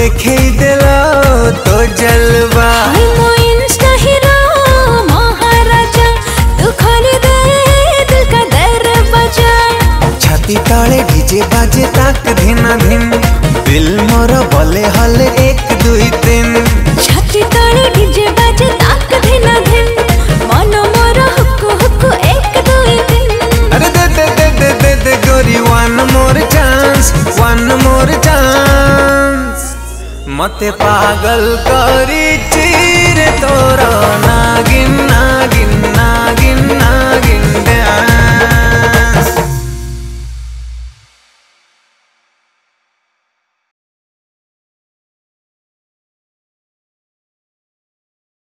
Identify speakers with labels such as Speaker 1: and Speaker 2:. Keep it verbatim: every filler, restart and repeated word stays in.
Speaker 1: देखे देला तो जलवा।
Speaker 2: मो इंस्टा हीरो महाराजा तू खोल दे दिल का दरवाजा।
Speaker 1: छाती तले डीजे बाजे ताक धिना धिन दिल मोर बोले हले एक दुई तीन।
Speaker 2: छाती तले डीजे बाजे ताक धिना धिन मन मोर हुक हुक एक दुई तीन।
Speaker 1: अरे दे दे दे दे दे दे गोरी one more chance one more chance. मते पागल करी चीर तोरा नागिन